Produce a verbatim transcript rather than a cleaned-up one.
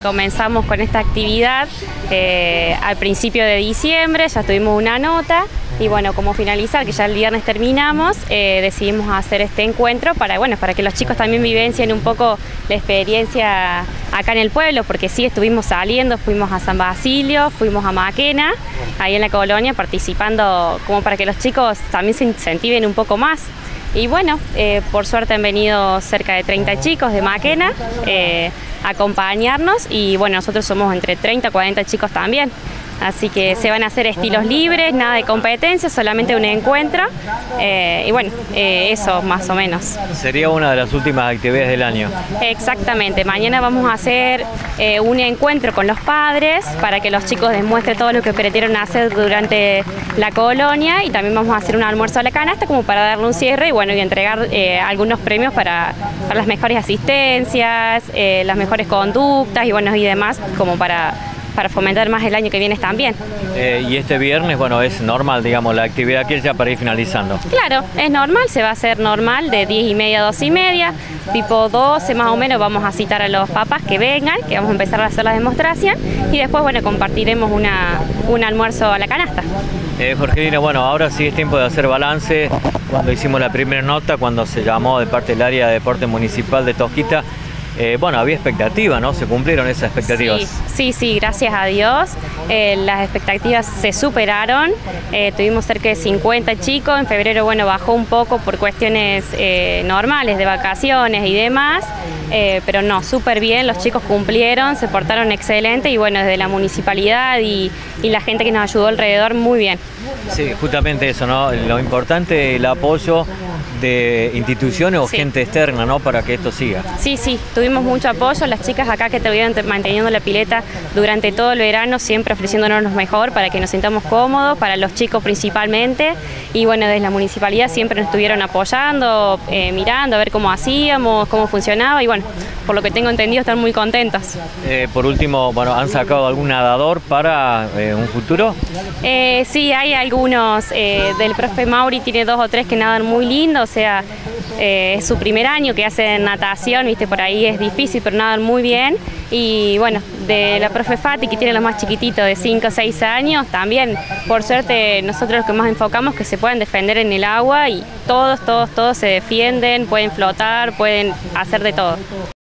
comenzamos con esta actividad eh, al principio de diciembre, ya tuvimos una nota y bueno, como finalizar, que ya el viernes terminamos, eh, decidimos hacer este encuentro para, bueno, para que los chicos también vivencien un poco la experiencia acá en el pueblo, porque sí estuvimos saliendo, fuimos a San Basilio, fuimos a Maquena, ahí en la colonia, participando como para que los chicos también se incentiven un poco más. Y bueno, eh, por suerte han venido cerca de treinta chicos de Maquena eh, a acompañarnos y bueno, nosotros somos entre treinta y cuarenta chicos también. Así que se van a hacer estilos libres, nada de competencia, solamente un encuentro eh, y bueno, eh, eso más o menos. Sería una de las últimas actividades del año. Exactamente, mañana vamos a hacer eh, un encuentro con los padres para que los chicos demuestren todo lo que pretendieron hacer durante la colonia y también vamos a hacer un almuerzo a la canasta como para darle un cierre y bueno, y entregar eh, algunos premios para, para las mejores asistencias, eh, las mejores conductas y bueno, y demás como para... para fomentar más el año que viene también. Eh, y este viernes, bueno, es normal, digamos, la actividad aquí ya para ir finalizando. Claro, es normal, se va a hacer normal de diez y media a doce y media, tipo doce más o menos vamos a citar a los papás que vengan, que vamos a empezar a hacer la demostración y después, bueno, compartiremos una, un almuerzo a la canasta. Eh, Jorgelina, bueno, ahora sí es tiempo de hacer balance. Cuando hicimos la primera nota, cuando se llamó de parte del área de deporte municipal de Tosquita, Eh, bueno, había expectativas, ¿no? ¿Se cumplieron esas expectativas? Sí, sí, sí, gracias a Dios. Eh, las expectativas se superaron. Eh, tuvimos cerca de cincuenta chicos. En febrero, bueno, bajó un poco por cuestiones eh, normales de vacaciones y demás. Eh, pero no, súper bien, los chicos cumplieron, se portaron excelente y bueno, desde la municipalidad y, y la gente que nos ayudó alrededor, muy bien. Sí, justamente eso, ¿no? Lo importante, el apoyo de instituciones o sí. gente externa, ¿no? Para que esto siga. Sí, sí, tuvimos mucho apoyo, las chicas acá que estuvieron manteniendo la pileta durante todo el verano, siempre ofreciéndonos lo mejor para que nos sintamos cómodos, para los chicos principalmente, y bueno, desde la municipalidad siempre nos estuvieron apoyando, eh, mirando a ver cómo hacíamos, cómo funcionaba, y bueno, por lo que tengo entendido están muy contentos. Eh, por último, bueno, ¿han sacado algún nadador para eh, un futuro? Eh, sí, hay algunos, eh, del profe Mauri tiene dos o tres que nadan muy lindo, o sea, eh, es su primer año que hace natación, viste, por ahí es difícil, pero nadan muy bien. Y bueno, de la profe Fati, que tiene los más chiquititos de cinco o seis años, también, por suerte, nosotros lo que más enfocamos es que se puedan defender en el agua y todos, todos, todos se defienden, pueden flotar, pueden hacer de todo.